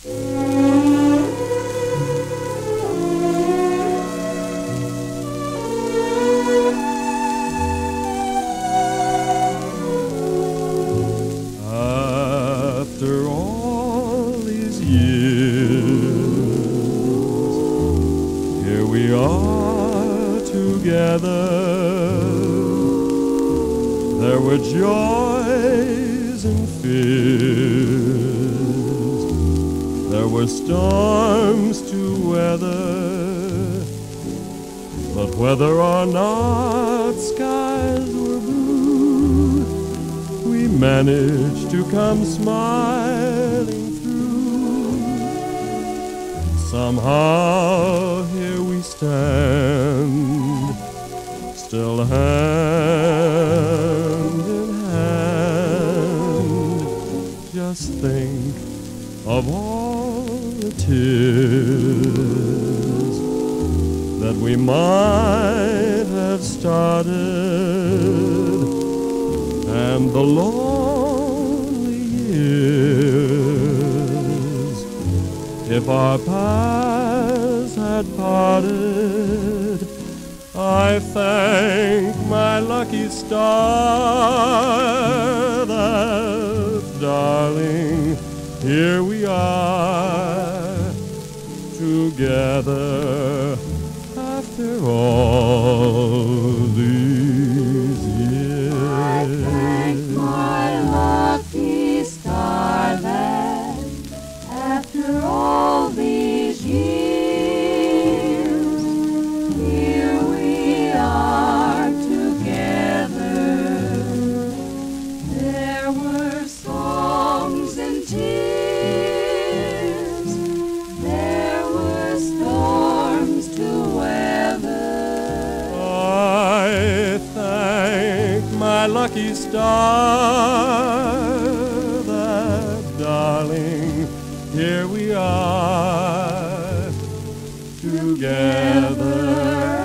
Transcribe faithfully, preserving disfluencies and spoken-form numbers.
After all these years, here we are together. There were joys and fears, there were storms to weather, but whether or not skies were blue, we managed to come smiling through. Somehow here we stand, still hand in hand. Just think of all the tears that we might have started, and the lonely years if our paths had parted. I thank my lucky star that, darling, here we are together after all these years. I thank my lucky star that after all these years, here we are together. There were songs and tears, there were storms to weather. I thank my lucky star that, darling, here we are together.